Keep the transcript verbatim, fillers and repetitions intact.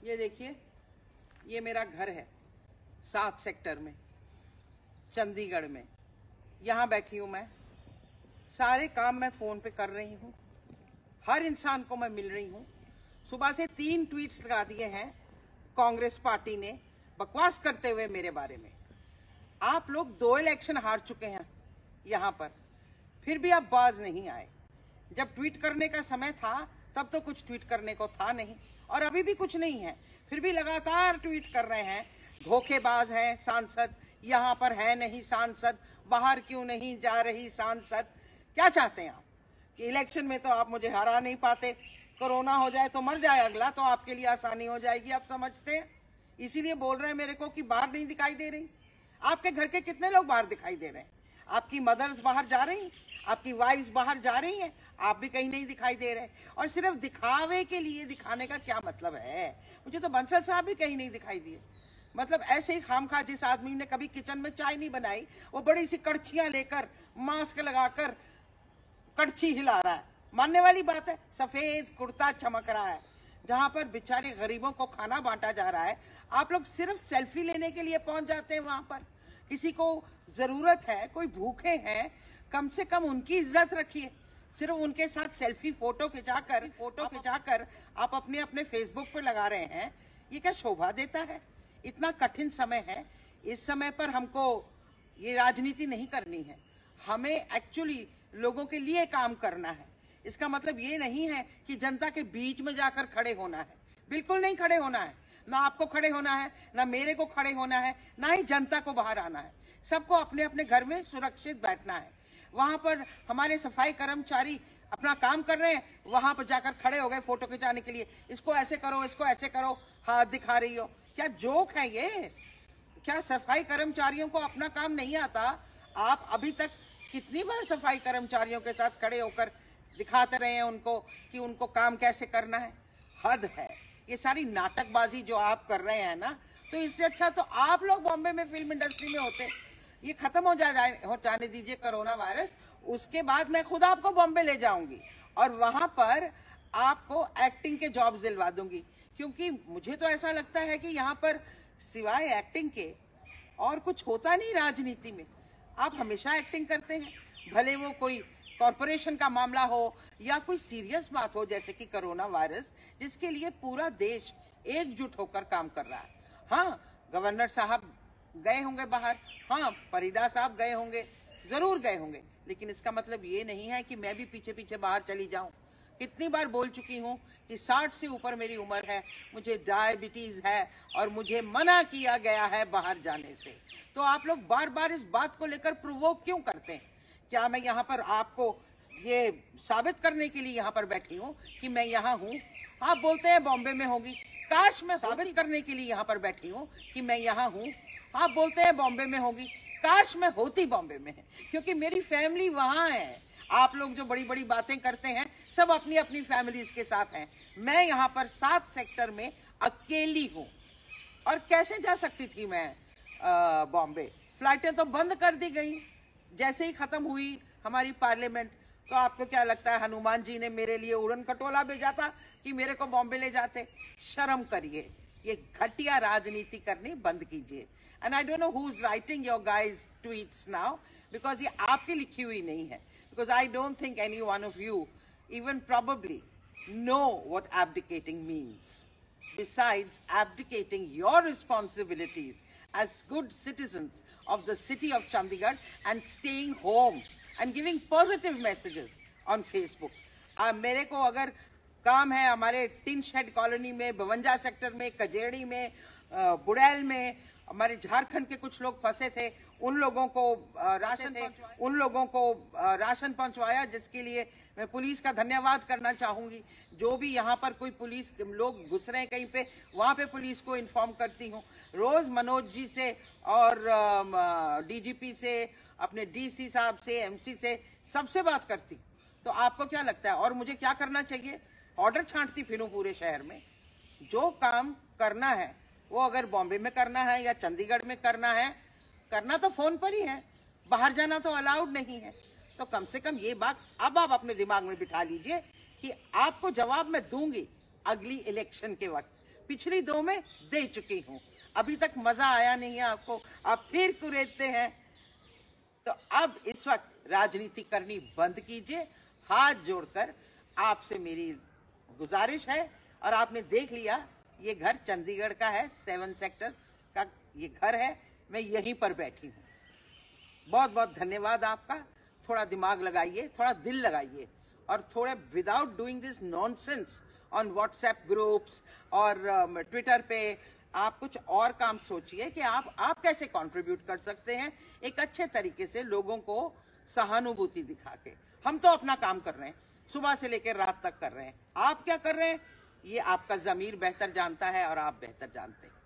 ये देखिए, ये मेरा घर है सात सेक्टर में, चंडीगढ़ में। यहाँ बैठी हूँ मैं, सारे काम मैं फोन पे कर रही हूँ, हर इंसान को मैं मिल रही हूँ। सुबह से तीन ट्वीट्स लगा दिए हैं कांग्रेस पार्टी ने बकवास करते हुए मेरे बारे में। आप लोग दो इलेक्शन हार चुके हैं यहाँ पर, फिर भी आप बाज नहीं आए। जब ट्वीट करने का समय था तब तो कुछ ट्वीट करने को था नहीं, और अभी भी कुछ नहीं है, फिर भी लगातार ट्वीट कर रहे हैं। धोखेबाज है सांसद, यहाँ पर है नहीं सांसद, बाहर क्यों नहीं जा रही सांसद। क्या चाहते हैं आप कि इलेक्शन में तो आप मुझे हरा नहीं पाते, कोरोना हो जाए तो मर जाए अगला तो आपके लिए आसानी हो जाएगी, आप समझते हैं। इसीलिए बोल रहे हैं मेरे को कि बाहर नहीं दिखाई दे रही। आपके घर के कितने लोग बाहर दिखाई दे रहे हैं? आपकी मदर्स बाहर जा रही, आपकी वाइफ्स बाहर जा रही हैं, आप भी कहीं नहीं दिखाई दे रहे। और सिर्फ दिखावे के लिए दिखाने का क्या मतलब है? मुझे तो बंसल साहब भी कहीं नहीं दिखाई दिए। मतलब ऐसे ही खामखा, जिस आदमी ने कभी किचन में चाय नहीं बनाई, वो बड़ी सी कड़छियां लेकर मास्क लगाकर कड़छी हिला रहा है। मानने वाली बात है। सफेद कुर्ता चमक रहा है, जहां पर बेचारे गरीबों को खाना बांटा जा रहा है। आप लोग सिर्फ सेल्फी लेने के लिए पहुंच जाते हैं वहां पर। किसी को जरूरत है, कोई भूखे हैं, कम से कम उनकी इज्जत रखिए। सिर्फ उनके साथ सेल्फी फोटो खिंचाकर फोटो खिंचाकर आप अपने अपने फेसबुक पर लगा रहे हैं, ये क्या शोभा देता है? इतना कठिन समय है, इस समय पर हमको ये राजनीति नहीं करनी है। हमें एक्चुअली लोगों के लिए काम करना है। इसका मतलब ये नहीं है कि जनता के बीच में जाकर खड़े होना है, बिल्कुल नहीं खड़े होना है। ना आपको खड़े होना है, ना मेरे को खड़े होना है, ना ही जनता को बाहर आना है। सबको अपने अपने घर में सुरक्षित बैठना है। वहां पर हमारे सफाई कर्मचारी अपना काम कर रहे हैं, वहां पर जाकर खड़े हो गए फोटो खिंचाने के लिए। इसको ऐसे करो, इसको ऐसे करो, हाथ दिखा रही हो। क्या जोक है ये? क्या सफाई कर्मचारियों को अपना काम नहीं आता? आप अभी तक कितनी बार सफाई कर्मचारियों के साथ खड़े होकर दिखाते रहे हैं उनको कि उनको काम कैसे करना है? हद है। ये सारी नाटकबाजी जो आप कर रहे हैं ना, तो इससे अच्छा तो आप लोग बॉम्बे में फिल्म इंडस्ट्री में होते। ये खत्म हो जा हो जाने दीजिए कोरोना वायरस, उसके बाद मैं खुद आपको बॉम्बे ले जाऊंगी और वहां पर आपको एक्टिंग के जॉब्स दिलवा दूंगी। क्योंकि मुझे तो ऐसा लगता है कि यहाँ पर सिवाय एक्टिंग के और कुछ होता नहीं राजनीति में। आप हमेशा एक्टिंग करते हैं, भले वो कोई कॉरपोरेशन का मामला हो या कोई सीरियस बात हो जैसे कि कोरोना वायरस, जिसके लिए पूरा देश एकजुट होकर काम कर रहा है। हाँ, गवर्नर साहब गए होंगे बाहर, हाँ परिडा साहब गए होंगे, जरूर गए होंगे, लेकिन इसका मतलब ये नहीं है कि मैं भी पीछे पीछे बाहर चली जाऊं। कितनी बार बोल चुकी हूं कि साठ से ऊपर मेरी उम्र है, मुझे डायबिटीज है और मुझे मना किया गया है बाहर जाने से। तो आप लोग बार बार इस बात को लेकर प्रोवोक क्यों करते हैं? क्या मैं यहाँ पर आपको ये साबित करने के लिए यहाँ पर बैठी हूँ कि मैं यहाँ हूँ? आप बोलते हैं बॉम्बे में होगी, काश मैं साबित करने के लिए यहाँ पर बैठी हूँ कि मैं यहाँ हूँ। आप बोलते हैं बॉम्बे में होगी, काश मैं होती बॉम्बे में है, क्योंकि मेरी फैमिली वहाँ है। आप लोग जो बड़ी बड़ी बातें करते हैं, सब अपनी अपनी फैमिलीज के साथ हैं। मैं यहाँ पर सात सेक्टर में अकेली हूँ। और कैसे जा सकती थी मैं बॉम्बे? फ्लाइटें तो बंद कर दी गई जैसे ही खत्म हुई हमारी पार्लियामेंट। तो आपको क्या लगता है हनुमान जी ने मेरे लिए उड़न खटोला भेजा था कि मेरे को बॉम्बे ले जाते? शर्म करिए, ये घटिया राजनीति करनी बंद कीजिए। And I don't know who is writing your guys tweets now, because ये आपकी लिखी हुई नहीं है। Because I don't think any one of you even probably know what abdicating means. Besides abdicating your responsibilities as good citizens of the city of Chandigarh and staying home and giving positive messages on Facebook. uh, मेरे को अगर काम है हमारे tin shed colony में, बवंजा sector में, कजेड़ी में, बुड़ैल में, हमारे झारखंड के कुछ लोग फंसे थे, उन लोगों को राशन थे उन लोगों को राशन पहुंचवाया, जिसके लिए मैं पुलिस का धन्यवाद करना चाहूंगी। जो भी यहाँ पर कोई पुलिस लोग घुस रहे हैं कहीं पे, वहां पे पुलिस को इन्फॉर्म करती हूँ। रोज मनोज जी से और डीजीपी से, अपने डीसी साहब से, एमसी से, सबसे बात करती। तो आपको क्या लगता है और मुझे क्या करना चाहिए? ऑर्डर छांटती फिरूं पूरे शहर में? जो काम करना है वो अगर बॉम्बे में करना है या चंडीगढ़ में करना है, करना तो फोन पर ही है, बाहर जाना तो अलाउड नहीं है। तो कम से कम ये बात अब आप अपने दिमाग में बिठा लीजिए कि आपको जवाब मैं दूंगी अगली इलेक्शन के वक्त। पिछली दो में दे चुकी हूँ। अभी तक मजा आया नहीं है आपको, आप फिर कुरेदते हैं। तो अब इस वक्त राजनीति करनी बंद कीजिए, हाथ जोड़कर आपसे मेरी गुजारिश है। और आपने देख लिया ये घर चंडीगढ़ का है, सेवन सेक्टर का ये घर है, मैं यहीं पर बैठी हूँ। बहुत बहुत धन्यवाद आपका। थोड़ा दिमाग लगाइए, थोड़ा दिल लगाइए, और थोड़े without doing this nonsense on WhatsApp groups और ट्विटर पे आप कुछ और काम सोचिए कि आप आप कैसे कंट्रीब्यूट कर सकते हैं एक अच्छे तरीके से, लोगों को सहानुभूति दिखा के। हम तो अपना काम कर रहे हैं, सुबह से लेकर रात तक कर रहे हैं। आप क्या कर रहे हैं ये आपका ज़मीर बेहतर जानता है और आप बेहतर जानते हैं।